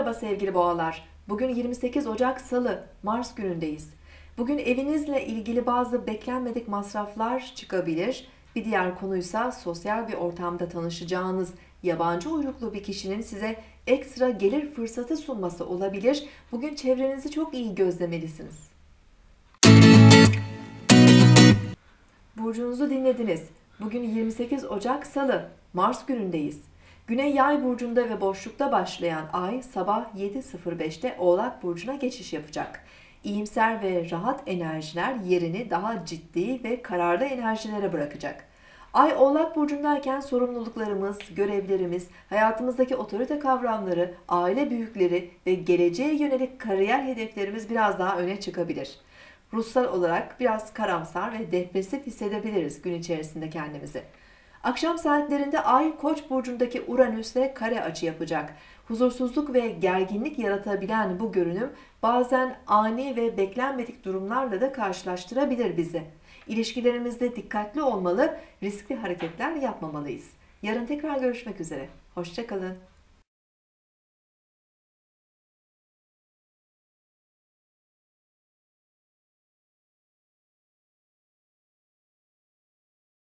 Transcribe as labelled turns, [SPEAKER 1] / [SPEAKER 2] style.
[SPEAKER 1] Merhaba sevgili boğalar. Bugün 28 Ocak Salı, Mars günündeyiz. Bugün evinizle ilgili bazı beklenmedik masraflar çıkabilir. Bir diğer konuysa sosyal bir ortamda tanışacağınız yabancı uyruklu bir kişinin size ekstra gelir fırsatı sunması olabilir. Bugün çevrenizi çok iyi gözlemelisiniz. Burcunuzu dinlediniz. Bugün 28 Ocak Salı, Mars günündeyiz. Güney Yay burcunda ve boşlukta başlayan ay sabah 7:05'te Oğlak burcuna geçiş yapacak. İyimser ve rahat enerjiler yerini daha ciddi ve kararlı enerjilere bırakacak. Ay Oğlak burcundayken sorumluluklarımız, görevlerimiz, hayatımızdaki otorite kavramları, aile büyükleri ve geleceğe yönelik kariyer hedeflerimiz biraz daha öne çıkabilir. Ruhsal olarak biraz karamsar ve depresif hissedebiliriz gün içerisinde kendimizi. Akşam saatlerinde Ay Koç burcundaki Uranüs'le kare açı yapacak. Huzursuzluk ve gerginlik yaratabilen bu görünüm bazen ani ve beklenmedik durumlarla da karşılaştırabilir bizi. İlişkilerimizde dikkatli olmalı, riskli hareketler yapmamalıyız. Yarın tekrar görüşmek üzere. Hoşça kalın.